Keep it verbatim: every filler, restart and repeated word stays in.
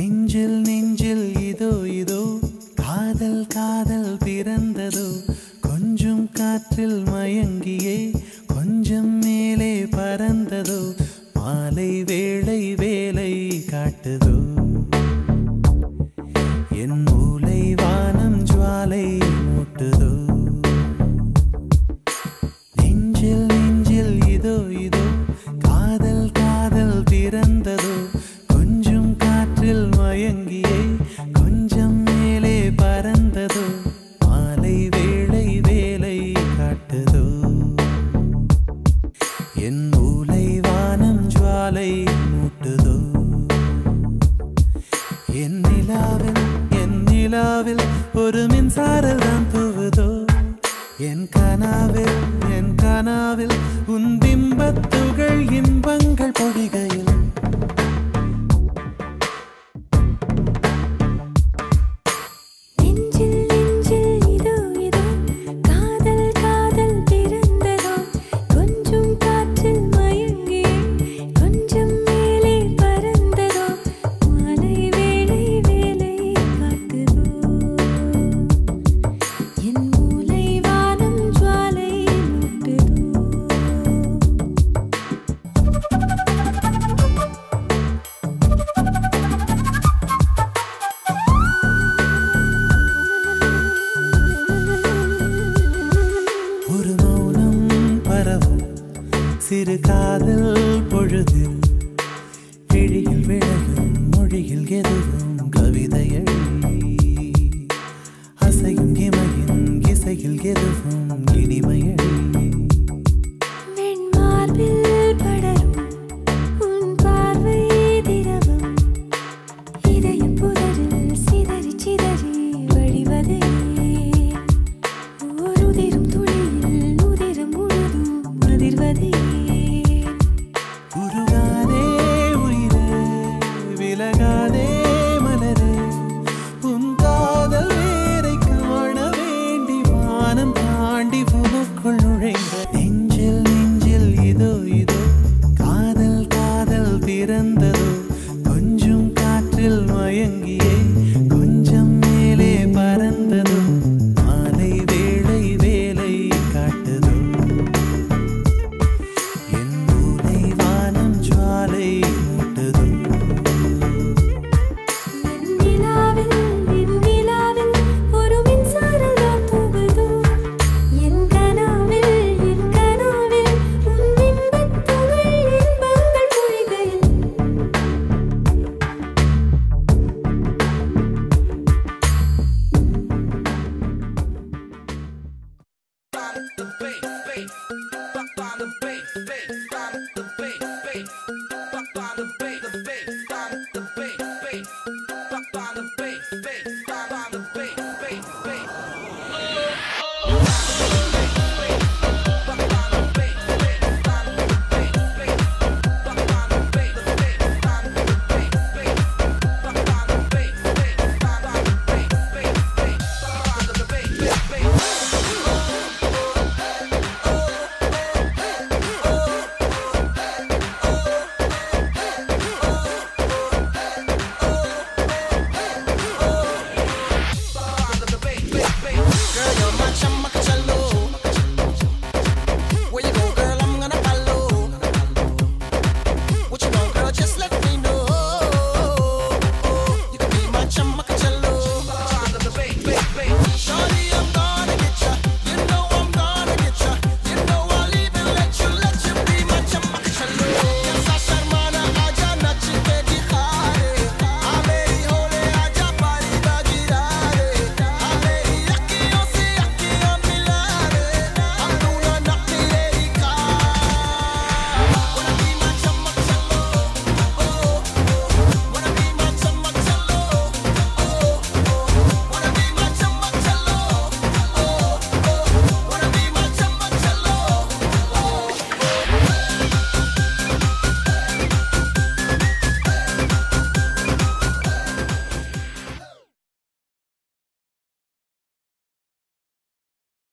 நெஞ்சில் நெஞ்சில் இதோ இதோ காதல் காதல் பிறந்ததோ கொஞ்சம் காற்றில் மயங்கியே கொஞ்சம் மேலே பறந்ததோ மாலை வேளை வேலை காட்டுதோ என் மூளை வானம் ஜுவாலை மூட்டுதோ நெஞ்சில் நெஞ்சில் இதோ இதோ காதல் காதல் பிறந்ததோ கொஞ்சம் காற்றில் மயங்கியே கொஞ்சம் மேலே பறந்ததோ மாலை வேளை வேலை காட்டுதோ என் மூளை வானம் ஜுவாலை மூட்டுதோ என் நிலாவில் என் நிலாவில் ஒரு மின்சாரல் தான் தூவுதோ என் கனாவில் என் கனாவில் உன் பிம்பத்துகள் இன்பங்கள் பொழிகையில் சிறு காதல் பொழுதில் கிழியில் விழகும் மொழியில் எதுவும் கவிதையழி அசையும் இமையின் இசையில் எதுவும் இனிமையழி தாண்டி